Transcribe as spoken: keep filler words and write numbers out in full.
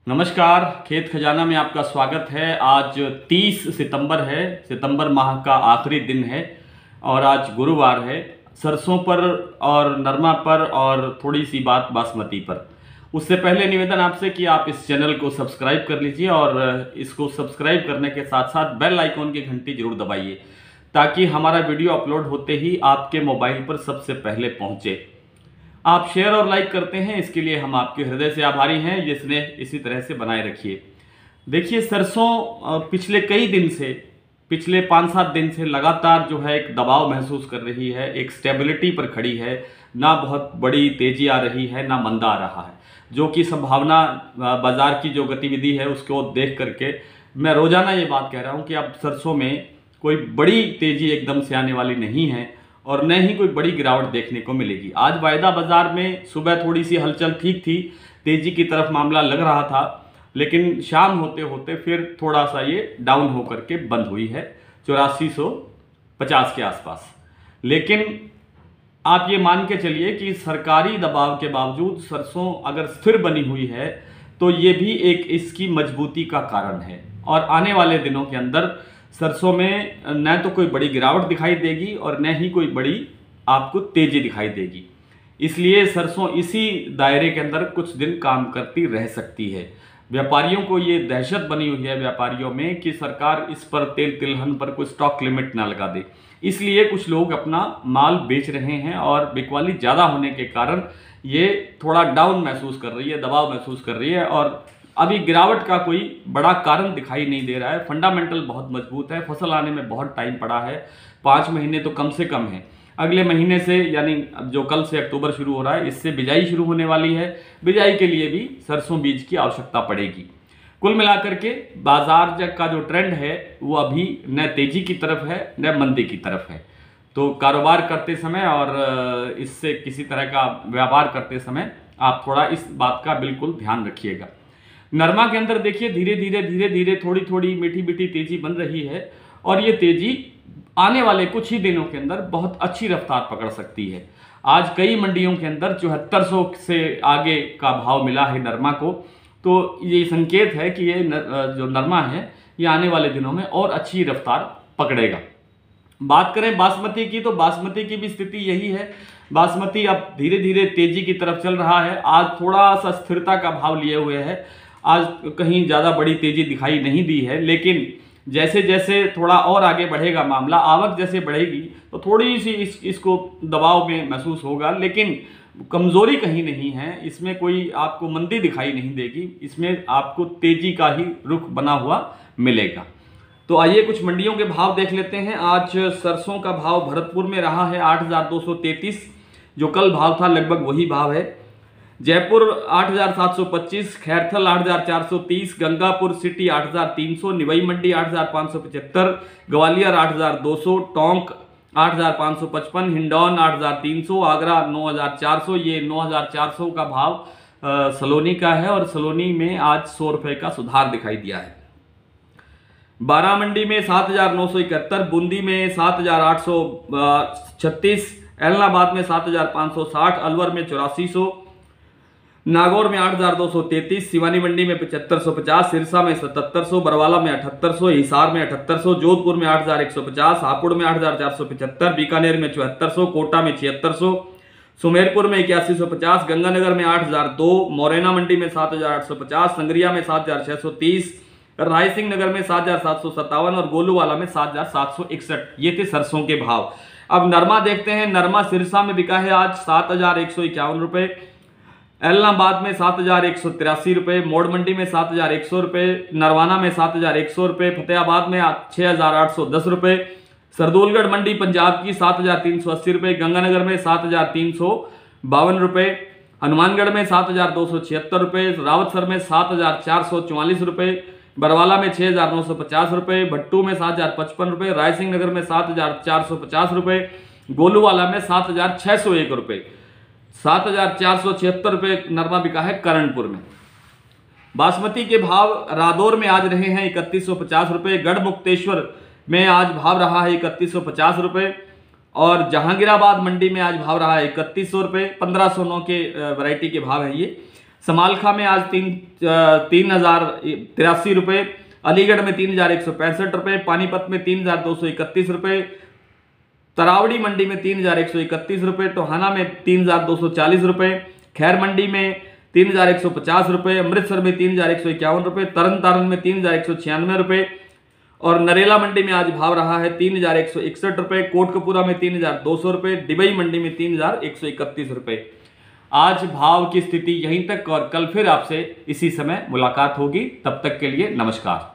नमस्कार, खेत खजाना में आपका स्वागत है। आज तीस सितंबर है, सितंबर माह का आखिरी दिन है और आज गुरुवार है। सरसों पर और नरमा पर और थोड़ी सी बात बासमती पर। उससे पहले निवेदन आपसे कि आप इस चैनल को सब्सक्राइब कर लीजिए और इसको सब्सक्राइब करने के साथ साथ बेल आइकॉन की घंटी जरूर दबाइए ताकि हमारा वीडियो अपलोड होते ही आपके मोबाइल पर सबसे पहले पहुंचे। आप शेयर और लाइक करते हैं, इसके लिए हम आपके हृदय से आभारी हैं। जिसने इसी तरह से बनाए रखिए। देखिए, सरसों पिछले कई दिन से, पिछले पाँच सात दिन से लगातार जो है एक दबाव महसूस कर रही है, एक स्टेबिलिटी पर खड़ी है। ना बहुत बड़ी तेजी आ रही है, ना मंदा आ रहा है, जो कि संभावना बाजार की जो गतिविधि है उसको देख करके मैं रोजाना ये बात कह रहा हूँ कि अब सरसों में कोई बड़ी तेजी एकदम से आने वाली नहीं है और न ही कोई बड़ी गिरावट देखने को मिलेगी। आज वायदा बाजार में सुबह थोड़ी सी हलचल ठीक थी, तेजी की तरफ मामला लग रहा था, लेकिन शाम होते होते फिर थोड़ा सा ये डाउन होकर के बंद हुई है चौरासी सौ पचास के आसपास। लेकिन आप ये मान के चलिए कि सरकारी दबाव के बावजूद सरसों अगर स्थिर बनी हुई है तो ये भी एक इसकी मजबूती का कारण है और आने वाले दिनों के अंदर सरसों में न तो कोई बड़ी गिरावट दिखाई देगी और न ही कोई बड़ी आपको तेजी दिखाई देगी। इसलिए सरसों इसी दायरे के अंदर कुछ दिन काम करती रह सकती है। व्यापारियों को ये दहशत बनी हुई है व्यापारियों में कि सरकार इस पर तेल तिलहन पर कोई स्टॉक लिमिट ना लगा दे, इसलिए कुछ लोग अपना माल बेच रहे हैं और बिकवाली ज़्यादा होने के कारण ये थोड़ा डाउन महसूस कर रही है, दबाव महसूस कर रही है और अभी गिरावट का कोई बड़ा कारण दिखाई नहीं दे रहा है। फंडामेंटल बहुत मजबूत है, फसल आने में बहुत टाइम पड़ा है, पाँच महीने तो कम से कम है। अगले महीने से यानी जो कल से अक्टूबर शुरू हो रहा है, इससे बिजाई शुरू होने वाली है। बिजाई के लिए भी सरसों बीज की आवश्यकता पड़ेगी। कुल मिलाकर के बाजार का जो ट्रेंड है वो अभी न तेजी की तरफ है न मंदी की तरफ है। तो कारोबार करते समय और इससे किसी तरह का व्यापार करते समय आप थोड़ा इस बात का बिल्कुल ध्यान रखिएगा। नरमा के अंदर देखिए धीरे धीरे धीरे धीरे थोड़ी थोड़ी मीठी मीठी तेजी बन रही है और ये तेजी आने वाले कुछ ही दिनों के अंदर बहुत अच्छी रफ्तार पकड़ सकती है। आज कई मंडियों के अंदर चौहत्तर सौ से आगे का भाव मिला है नरमा को, तो ये संकेत है कि ये जो नरमा है ये आने वाले दिनों में और अच्छी रफ्तार पकड़ेगा। बात करें बासमती की, तो बासमती की भी स्थिति यही है। बासमती अब धीरे धीरे तेजी की तरफ चल रहा है। आज थोड़ा सा स्थिरता का भाव लिए हुए है, आज कहीं ज़्यादा बड़ी तेजी दिखाई नहीं दी है, लेकिन जैसे जैसे थोड़ा और आगे बढ़ेगा मामला, आवक जैसे बढ़ेगी तो थोड़ी सी इस इसको दबाव में महसूस होगा, लेकिन कमज़ोरी कहीं नहीं है। इसमें कोई आपको मंदी दिखाई नहीं देगी, इसमें आपको तेजी का ही रुख बना हुआ मिलेगा। तो आइए कुछ मंडियों के भाव देख लेते हैं। आज सरसों का भाव भरतपुर में रहा है आठ हज़ार दो सौ तैंतीस, जो कल भाव था लगभग वही भाव है। जयपुर आठ हज़ार सात सौ पच्चीस, खैरथल आठ हज़ार चार सौ तीस, गंगापुर सिटी आठ हज़ार तीन सौ, निवई मंडी आठ हज़ार पाँच सौ पचहत्तर, ग्वालियर आठ हज़ार दो सौ, टोंक आठ हज़ार पाँच सौ पचपन, हिंडौन आठ हज़ार तीन सौ, आगरा नौ हज़ार चार सौ। ये नौ हज़ार चार सौ का भाव आ, सलोनी का है और सलोनी में आज सौ रुपये का सुधार दिखाई दिया है। बारा मंडी में सात हज़ार नौ सौ इकहत्तर, बूंदी में सात हज़ार आठ सौ छत्तीस, एलनाबाद में सात हज़ार पाँच सौ साठ, अलवर में चौरासी सौ, नागौर में आठ हज़ार दो सौ तैंतीस, सिवानी मंडी में पचहत्तर सौ पचास, सिरसा में सतहत्तर सौ, बरवाला में अठहत्तर सौ, हिसार में अठहत्तर सौ, जोधपुर में आठ हज़ार एक सौ पचास, हापुड़ में आठ हज़ार चार सौ पचहत्तर, बीकानेर में चौहत्तर सौ, कोटा में छिहत्तर सौ, सुमेरपुर में इक्यासी सौ पचास, गंगानगर में आठ हज़ार दो, मोरैना मंडी में सात हज़ार आठ सौ पचास, संगरिया में सात हज़ार छह सौ तीस, रायसिंह नगर में सात हज़ार सात सौ सत्तावन और गोलूवाला में सात हज़ार सात सौ इकसठ। ये थे सरसों के भाव। अब नरमा देखते हैं। नरमा सिरसा में बिका है आज सात हज़ार एक सौ इक्यावन रुपये, एलनाबाद में सात हज़ार एक सौ तिरासी रुपये, मोड़ मंडी में सात हज़ार एक सौ रुपये, नरवाना में सात हज़ार एक सौ रुपये, फतेहाबाद में छः हज़ार आठ सौ दस रुपये, सरदोलगढ़ मंडी पंजाब की सात हज़ार तीन सौ अस्सी रुपये, गंगानगर में सात हज़ार तीन सौ बावन रुपये, हनुमानगढ़ में सात हज़ार दो सौ छिहत्तर रुपये, रावतसर में सात हज़ार चार सौ चौवालीस रुपये, बरवाला में छः हज़ार नौ सौ पचास रुपये, भट्टू में सात हज़ार पचपन रुपये, रायसिंह नगर में सात हज़ार चार सौ पचास रुपये, गोलूवाला में सात हज़ार छः सौ एक रुपये, सात हज़ार चार सौ छिहत्तर रुपये नरमा बिका है करणपुर में। बासमती के भाव रादौर में आज रहे हैं इकतीस सौ पचास रुपये, गढ़ मुक्तेश्वर में आज भाव रहा है इकतीस सौ पचास रुपये और जहांगीराबाद मंडी में आज भाव रहा है इकतीस सौ रुपये। पंद्रह सौ नौ के वैरायटी के भाव है ये। समालखा में आज तीन तीन हजार तिरासी रुपये, अलीगढ़ में तीन हजार एक सौ पैंसठ रुपये, पानीपत में तीन हजार दो सौ इकतीस रुपये, तरावड़ी मंडी में तीन हजार एक सौ इकतीस रुपये, टोहाना में तीन हजार दो सौ चालीस रुपये, खैर मंडी में तीन हजार एक सौ पचास रुपये, अमृतसर में तीन हजार एक सौ इक्यावन रुपये, तरन तारण में तीन हजार एक सौ छियानवे रुपये और नरेला मंडी में आज भाव रहा है तीन हजार एक सौ इकसठ रुपये, कोटकपूरा में तीन हजार दो सौ रुपये, दुबई मंडी में तीन हजार एक सौ इकतीस रुपये। आज भाव की स्थिति यहीं तक और कल फिर आपसे इसी समय मुलाकात होगी। तब तक के लिए नमस्कार।